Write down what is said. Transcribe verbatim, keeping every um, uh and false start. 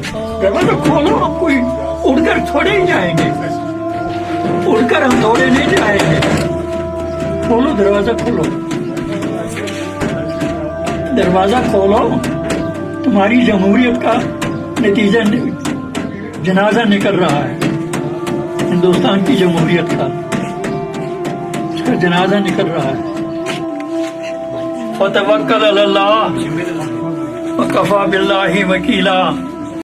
दरवाजा खोलो, हम कोई उड़कर थोड़े ही जाएंगे, उड़कर हम थोड़े नहीं जाएंगे। खोलो दरवाजा, खोलो दरवाजा खोलो। तुम्हारी जमहूरियत का नतीजा जनाजा निकल रहा है, हिंदुस्तान की जमहूरियत का, उसका जनाजा निकल रहा है। फतवक्कल अल्लाह व कफा बिल्लाहि वकीला।